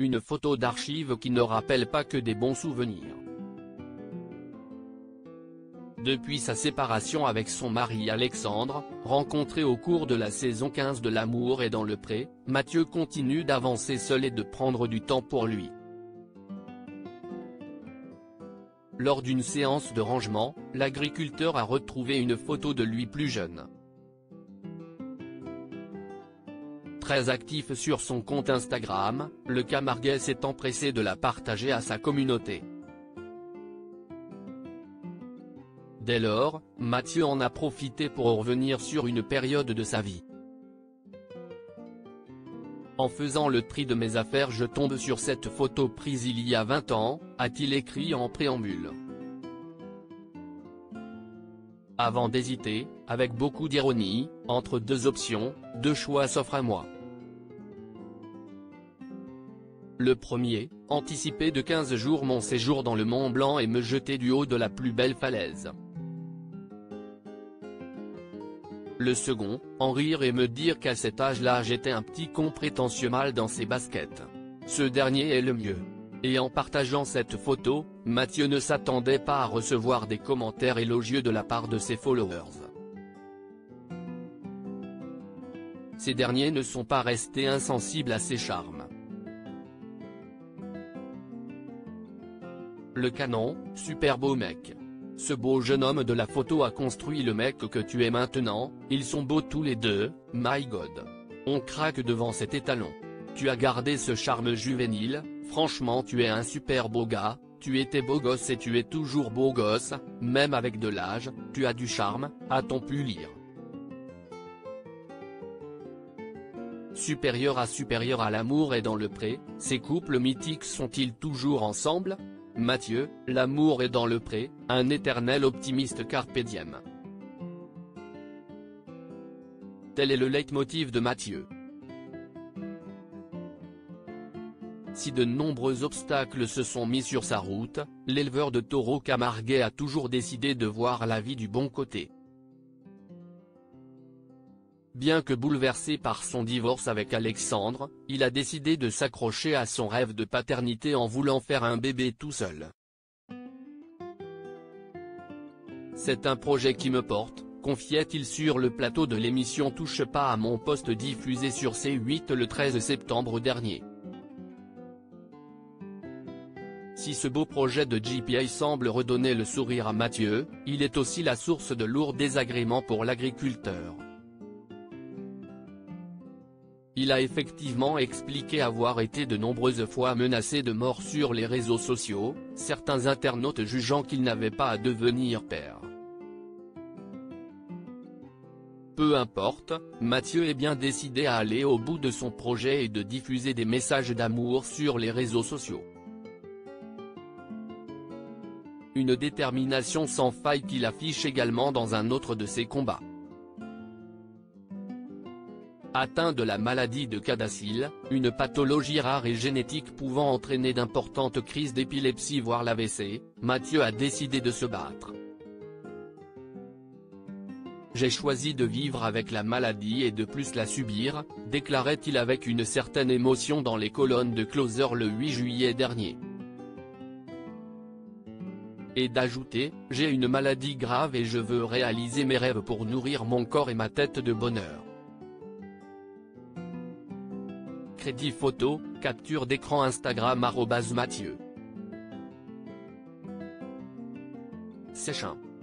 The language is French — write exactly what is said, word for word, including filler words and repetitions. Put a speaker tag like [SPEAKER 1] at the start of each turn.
[SPEAKER 1] une photo d'archive qui ne rappelle pas que des bons souvenirs. Depuis sa séparation avec son mari Alexandre, rencontré au cours de la saison quinze de L'amour est dans le pré, Mathieu continue d'avancer seul et de prendre du temps pour lui. Lors d'une séance de rangement, l'agriculteur a retrouvé une photo de lui plus jeune. Très actif sur son compte Instagram, le Camarguais s'est empressé de la partager à sa communauté. Dès lors, Mathieu en a profité pour revenir sur une période de sa vie. En faisant le tri de mes affaires, je tombe sur cette photo prise il y a vingt ans, a-t-il écrit en préambule. Avant d'hésiter, avec beaucoup d'ironie, entre deux options, deux choix s'offrent à moi. Le premier, anticiper de quinze jours mon séjour dans le Mont Blanc et me jeter du haut de la plus belle falaise. Le second, en rire et me dire qu'à cet âge-là j'étais un petit con prétentieux mal dans ses baskets. Ce dernier est le mieux. Et en partageant cette photo, Mathieu ne s'attendait pas à recevoir des commentaires élogieux de la part de ses followers. Ces derniers ne sont pas restés insensibles à ses charmes. Le canon, super beau mec. Ce beau jeune homme de la photo a construit le mec que tu es maintenant, ils sont beaux tous les deux, my god. On craque devant cet étalon. Tu as gardé ce charme juvénile, franchement tu es un super beau gars, tu étais beau gosse et tu es toujours beau gosse, même avec de l'âge, tu as du charme, a-t-on pu lire. Supérieur à supérieur à L'amour est dans le pré, ces couples mythiques sont-ils toujours ensemble? Mathieu, L'amour est dans le pré, un éternel optimiste carpe diem. Tel est le leitmotiv de Mathieu. Si de nombreux obstacles se sont mis sur sa route, l'éleveur de taureaux camarguais a toujours décidé de voir la vie du bon côté. Bien que bouleversé par son divorce avec Alexandre, il a décidé de s'accrocher à son rêve de paternité en voulant faire un bébé tout seul. C'est un projet qui me porte, confiait-il sur le plateau de l'émission Touche pas à mon poste diffusée sur C huit le treize septembre dernier. Si ce beau projet de G P A semble redonner le sourire à Mathieu, il est aussi la source de lourds désagréments pour l'agriculteur. Il a effectivement expliqué avoir été de nombreuses fois menacé de mort sur les réseaux sociaux, certains internautes jugeant qu'il n'avait pas à devenir père. Peu importe, Mathieu est bien décidé à aller au bout de son projet et de diffuser des messages d'amour sur les réseaux sociaux. Une détermination sans faille qu'il affiche également dans un autre de ses combats. Atteint de la maladie de Cadacille, une pathologie rare et génétique pouvant entraîner d'importantes crises d'épilepsie voire l'A V C, Mathieu a décidé de se battre. J'ai choisi de vivre avec la maladie et de plus la subir, déclarait-il avec une certaine émotion dans les colonnes de Closer le huit juillet dernier. Et d'ajouter, j'ai une maladie grave et je veux réaliser mes rêves pour nourrir mon corps et ma tête de bonheur. Crédit photo, capture d'écran Instagram arobase Mathieu. Séchin.